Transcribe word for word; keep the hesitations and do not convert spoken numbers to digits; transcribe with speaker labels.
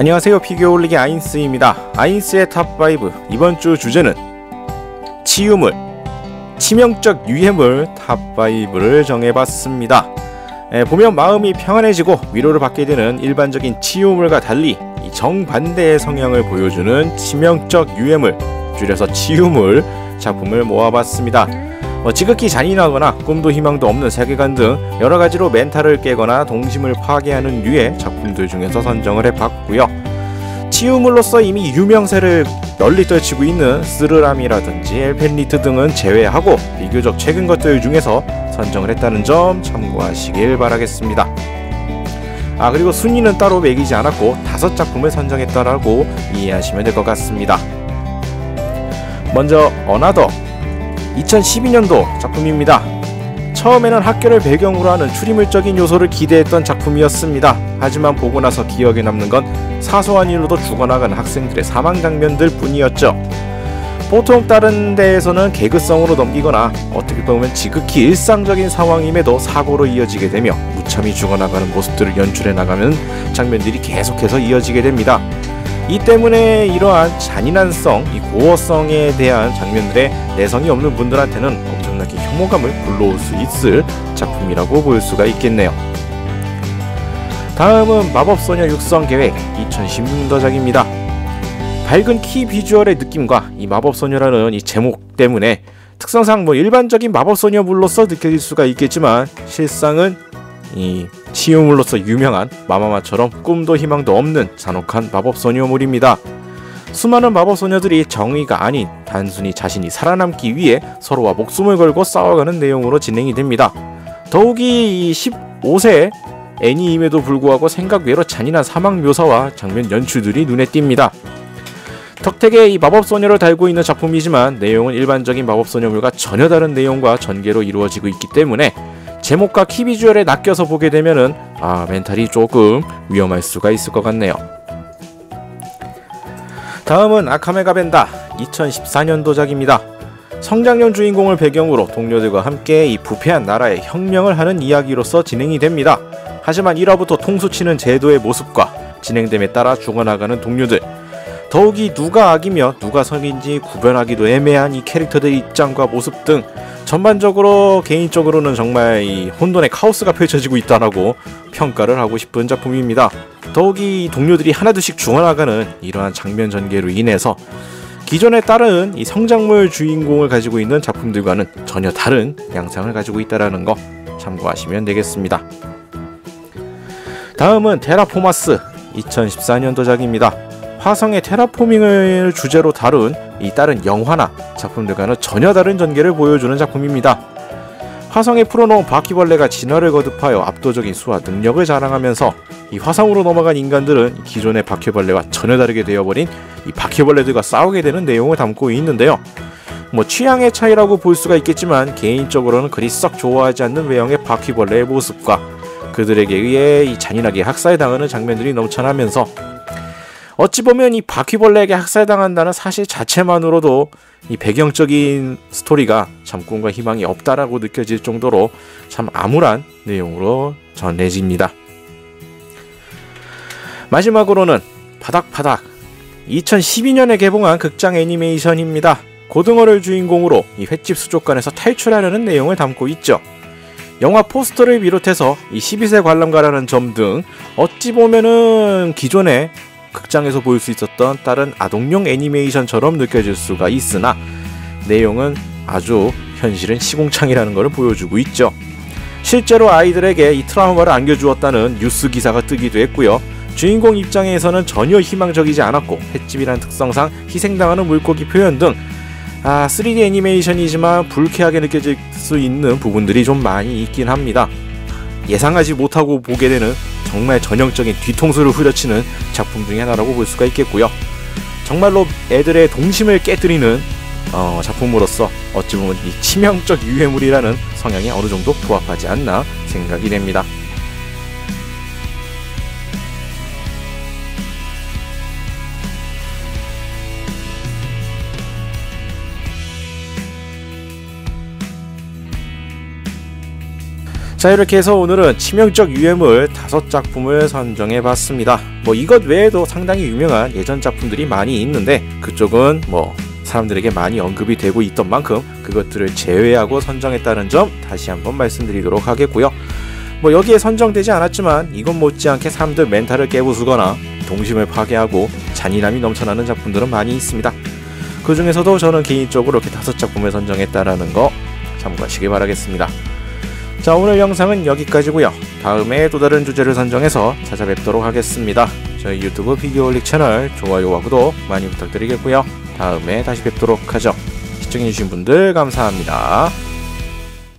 Speaker 1: 안녕하세요. 피규어 올리기 아인스입니다. 아인스의 탑파이브, 이번 주 주제는 치유물, 치명적 유해물 탑파이브를 정해봤습니다. 에, 보면 마음이 평안해지고 위로를 받게 되는 일반적인 치유물과 달리 이 정반대의 성향을 보여주는 치명적 유해물, 줄여서 치유물 작품을 모아봤습니다. 어, 지극히 잔인하거나 꿈도 희망도 없는 세계관 등 여러가지로 멘탈을 깨거나 동심을 파괴하는 류의 작품들 중에서 선정을 해봤고요. 치유물로서 이미 유명세를 널리 떨치고 있는 스르람이라든지 엘펜리트 등은 제외하고 비교적 최근 것들 중에서 선정을 했다는 점 참고하시길 바라겠습니다. 아 그리고 순위는 따로 매기지 않았고 다섯 작품을 선정했다라고 이해하시면 될 것 같습니다. 먼저 어나더, 이천십이 년도 작품입니다. 처음에는 학교를 배경으로 하는 추리물적인 요소를 기대했던 작품이었습니다. 하지만 보고 나서 기억에 남는 건 사소한 일로도 죽어나가는 학생들의 사망 장면들 뿐이었죠. 보통 다른 데에서는 개그성으로 넘기거나 어떻게 보면 지극히 일상적인 상황임에도 사고로 이어지게 되며 무참히 죽어나가는 모습들을 연출해 나가는 장면들이 계속해서 이어지게 됩니다. 이 때문에 이러한 잔인한성, 이 고어성에 대한 장면들에 내성이 없는 분들한테는 엄청나게 혐오감을 불러올 수 있을 작품이라고 볼 수가 있겠네요. 다음은 마법소녀 육성계획, 이천십육 년도작입니다. 밝은 키 비주얼의 느낌과 이 마법소녀라는 이 제목 때문에 특성상 뭐 일반적인 마법소녀물로서 느껴질 수가 있겠지만 실상은 이 치유물로서 유명한 마마마처럼 꿈도 희망도 없는 잔혹한 마법소녀물입니다. 수많은 마법소녀들이 정의가 아닌 단순히 자신이 살아남기 위해 서로와 목숨을 걸고 싸워가는 내용으로 진행이 됩니다. 더욱이 이 십오 세 애니임에도 불구하고 생각 외로 잔인한 사막 묘사와 장면 연출들이 눈에 띕니다. 덕택의 이 마법소녀를 달고 있는 작품이지만 내용은 일반적인 마법소녀물과 전혀 다른 내용과 전개로 이루어지고 있기 때문에 제목과 키 비주얼에 낚여서 보게 되면은 아 멘탈이 조금 위험할 수가 있을 것 같네요. 다음은 아카메가 벤다, 이천십사 년도작입니다. 성장년 주인공을 배경으로 동료들과 함께 이 부패한 나라의 혁명을 하는 이야기로서 진행이 됩니다. 하지만 일 화부터 통수치는 제도의 모습과 진행됨에 따라 죽어나가는 동료들, 더욱이 누가 악이며 누가 성인지 구별하기도 애매한 이 캐릭터들의 입장과 모습 등 전반적으로 개인적으로는 정말 이 혼돈의 카오스가 펼쳐지고 있다라고 평가를 하고 싶은 작품입니다. 더욱이 동료들이 하나둘씩 죽어나가는 이러한 장면 전개로 인해서 기존에 따른 이 성장물 주인공을 가지고 있는 작품들과는 전혀 다른 양상을 가지고 있다는 거 참고하시면 되겠습니다. 다음은 테라포마스, 이천십사 년도작입니다. 화성의 테라포밍을 주제로 다룬 이 다른 영화나 작품들과는 전혀 다른 전개를 보여주는 작품입니다. 화성에 풀어놓은 바퀴벌레가 진화를 거듭하여 압도적인 수와 능력을 자랑하면서 이 화성으로 넘어간 인간들은 기존의 바퀴벌레와 전혀 다르게 되어버린 이 바퀴벌레들과 싸우게 되는 내용을 담고 있는데요. 뭐 취향의 차이라고 볼 수가 있겠지만 개인적으로는 그리 썩 좋아하지 않는 외형의 바퀴벌레의 모습과 그들에게 의해 이 잔인하게 학살당하는 장면들이 넘쳐나면서 어찌 보면 이 바퀴벌레에게 학살당한다는 사실 자체만으로도 이 배경적인 스토리가 참 꿈과 희망이 없다라고 느껴질 정도로 참 암울한 내용으로 전해집니다. 마지막으로는 파닥파닥, 이천십이 년에 개봉한 극장 애니메이션입니다. 고등어를 주인공으로 이 횟집 수족관에서 탈출하려는 내용을 담고 있죠. 영화 포스터를 비롯해서 이 십이 세 관람가라는 점 등 어찌 보면은 기존에 극장에서 볼 수 있었던 다른 아동용 애니메이션처럼 느껴질 수가 있으나 내용은 아주 현실은 시궁창이라는 것을 보여주고 있죠. 실제로 아이들에게 이 트라우마를 안겨주었다는 뉴스 기사가 뜨기도 했고요. 주인공 입장에서는 전혀 희망적이지 않았고 횟집이라는 특성상 희생당하는 물고기 표현 등 아, 쓰리디 애니메이션이지만 불쾌하게 느껴질 수 있는 부분들이 좀 많이 있긴 합니다. 예상하지 못하고 보게 되는 정말 전형적인 뒤통수를 후려치는 작품 중에 하나라고 볼 수가 있겠고요. 정말로 애들의 동심을 깨뜨리는 어, 작품으로서 어찌 보면 이 치명적 유해물이라는 성향이 어느 정도 부합하지 않나 생각이 됩니다. 자, 이렇게 해서 오늘은 치명적 유해물 다섯 작품을 선정해봤습니다. 뭐 이것 외에도 상당히 유명한 예전 작품들이 많이 있는데 그쪽은 뭐 사람들에게 많이 언급이 되고 있던 만큼 그것들을 제외하고 선정했다는 점 다시 한번 말씀드리도록 하겠고요. 뭐 여기에 선정되지 않았지만 이것 못지않게 사람들 멘탈을 깨부수거나 동심을 파괴하고 잔인함이 넘쳐나는 작품들은 많이 있습니다. 그 중에서도 저는 개인적으로 이렇게 다섯 작품을 선정했다라는 거 참고하시기 바라겠습니다. 자, 오늘 영상은 여기까지고요. 다음에 또 다른 주제를 선정해서 찾아뵙도록 하겠습니다. 저희 유튜브 비디오홀릭 채널 좋아요와 구독 많이 부탁드리겠고요. 다음에 다시 뵙도록 하죠. 시청해주신 분들 감사합니다.